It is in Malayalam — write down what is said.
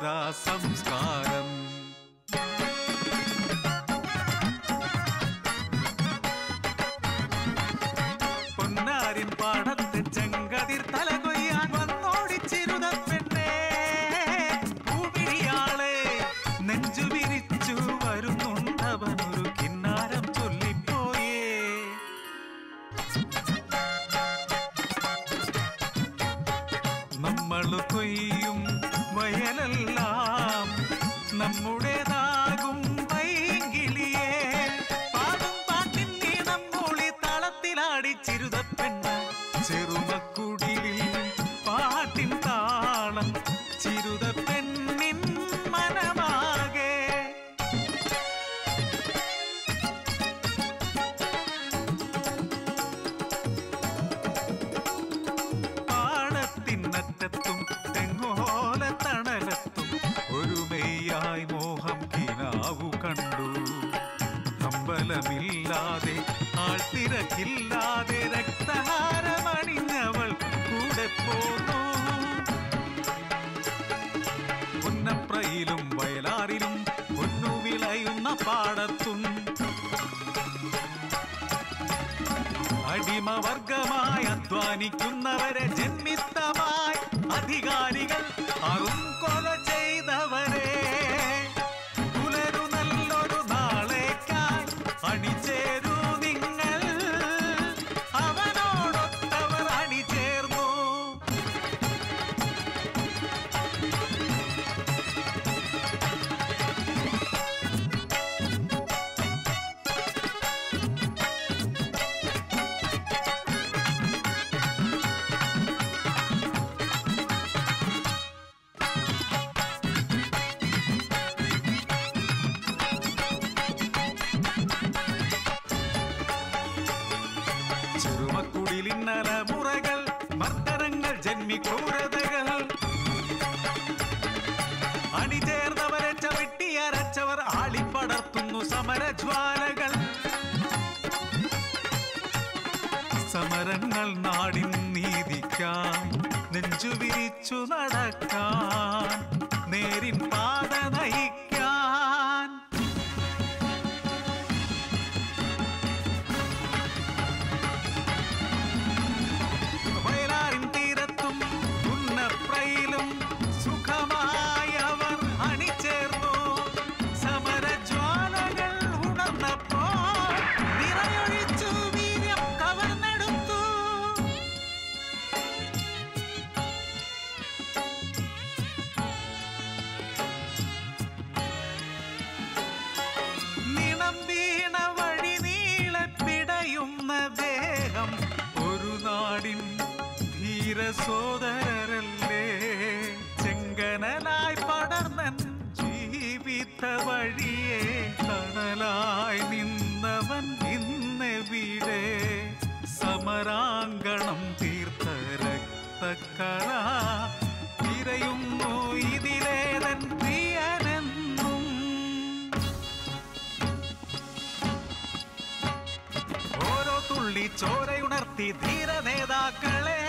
പോരാ സംസ്കാരം. പൊന്നാരിൻ പാടത്ത് ചെങ്കതിർ തല കൊയ്യാൻ വന്നോടിച്ചിരുത പെണ്ണേ പൂവിളിയാളെ നെഞ്ചു വിരിച്ചു വരുന്നുണ്ടവനൊരു കിന്നാരം ചൊല്ലിപ്പോയേ. നമ്മള് കൊയ്യും വയലെല്ലാം നമ്മുടേതാകും പൈങ്കിളിയേ. പാടും പാട്ടിൻ നീണം മൂളി താളത്തിലാടിച്ചിരുത പെണ്ണ ചെറുമക്കുടിലിൽ പാട്ടിൻ താളം ചിരുത പെണ്ണിൻ മനമാകെ. പാടത്തിനറ്റത്തും തെങ്ങോല തണലത്തും ഒരു മെയ്യായി മോഹം കിനാവു കണ്ടു. അമ്പലമില്ലാതെ ആൾത്തിരക്കില്ലാതെ രക്തഹാരമണിഞ്ഞവൾ കൂടെ പോന്നു. പൊന്നപ്രയിലും വയലാറിലും പൊന്നു വിളയുന്ന പാടത്തും അടിമവർഗമായി അധ്വാനിക്കുന്നവരെ ജന്മിത്തമായി അധികാരികൾ അറും കൊല ചെയ്തവരെ പുലരു നല്ലൊരു നാളേക്കായി അണിചേരൂ നിങ്ങൾ. അവനോടൊത്തവർ അണിചേർന്നു. ചെറുമക്കുടിലിന്നലമുറകൾ മർദ്ദനങ്ങൾ ജന്മിക്രൂരതകൾ അണിചേർന്നവരെ ചവിട്ടിയരച്ചവർ ആളിപ്പടർത്തുന്നു സമരജ്വാലകൾ. സമരങ്ങൾ നാടിൻ നീതിക്കായി നെഞ്ചു വിരിച്ചു നടക്കാൻ നേരിൻ പാത നയിക്കാൻ. വയലാറിൻ തീരത്തും ഉന്നപ്രയിലും സുഖമായവർ അണിചേർന്നു. സമരജ്വാലകൾ ഉണർന്നപ്പോൾ നിറയൊഴിച്ചു വീര്യം കവർന്നെടുത്തു. നിണം വീണ വഴി നീളെ പിടയുന്ന ദേഹം ഒരു നാടിൻ ധീര സോദരരല്ലേ. ചെങ്കനലായി പടർന്നൻ ജീവിത വഴിയെ തണലായി നിന്നവൻ ഇന്നെവിടെ. സമരാങ്കണം തീർത്ത രക്തക്കല തിരയുന്നു ഇതിലേതൻ പ്രിയനെന്നും. ഓരോ തുള്ളി ചോരയുണർത്തി ധീര നേതാക്കളെ